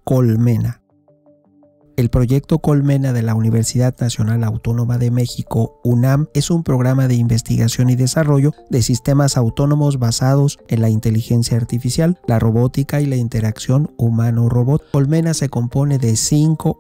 Colmena. El proyecto Colmena de la Universidad Nacional Autónoma de México, UNAM, es un programa de investigación y desarrollo de sistemas autónomos basados en la inteligencia artificial, la robótica y la interacción humano-robot. Colmena se compone de 5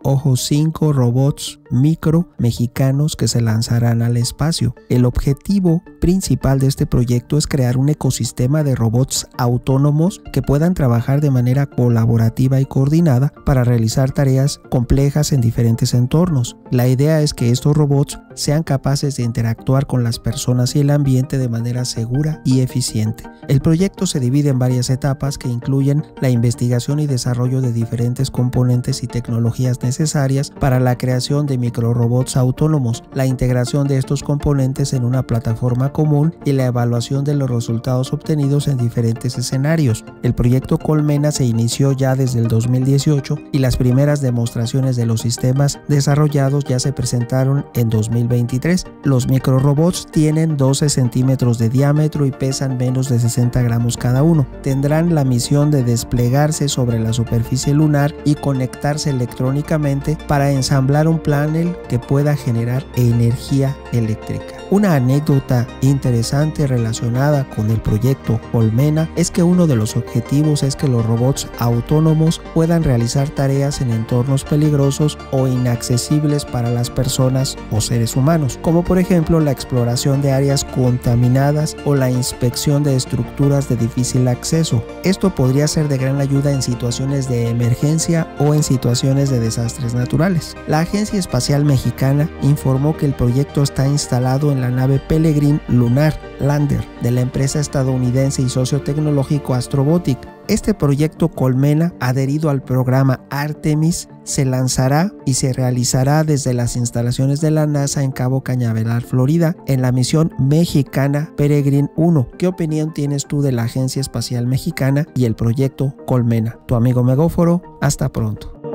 robots micro mexicanos que se lanzarán al espacio. El objetivo principal de este proyecto es crear un ecosistema de robots autónomos que puedan trabajar de manera colaborativa y coordinada para realizar tareas complejas en diferentes entornos. La idea es que estos robots sean capaces de interactuar con las personas y el ambiente de manera segura y eficiente. El proyecto se divide en varias etapas que incluyen la investigación y desarrollo de diferentes componentes y tecnologías necesarias para la creación de microrobots autónomos, la integración de estos componentes en una plataforma común y la evaluación de los resultados obtenidos en diferentes escenarios. El proyecto Colmena se inició ya desde el 2018 y las primeras demostraciones de los sistemas desarrollados ya se presentaron en 2023. Los microrobots tienen 12 centímetros de diámetro y pesan menos de 60 gramos cada uno. Tendrán la misión de desplegarse sobre la superficie lunar y conectarse electrónicamente para ensamblar un panel que pueda generar energía eléctrica. Una anécdota interesante relacionada con el proyecto Colmena es que uno de los objetivos es que los robots autónomos puedan realizar tareas en entornos peligrosos o inaccesibles para las personas o seres humanos, como por ejemplo la exploración de áreas contaminadas o la inspección de estructuras de difícil acceso. Esto podría ser de gran ayuda en situaciones de emergencia o en situaciones de desastres naturales. La Agencia Espacial Mexicana informó que el proyecto está instalado en la nave Peregrine Lunar Lander de la empresa estadounidense y socio tecnológico Astrobotic. Este proyecto Colmena, adherido al programa Artemis, se lanzará y se realizará desde las instalaciones de la NASA en Cabo Cañaveral, Florida, en la misión mexicana Peregrine 1. ¿Qué opinión tienes tú de la Agencia Espacial Mexicana y el proyecto Colmena? Tu amigo Megóforo, hasta pronto.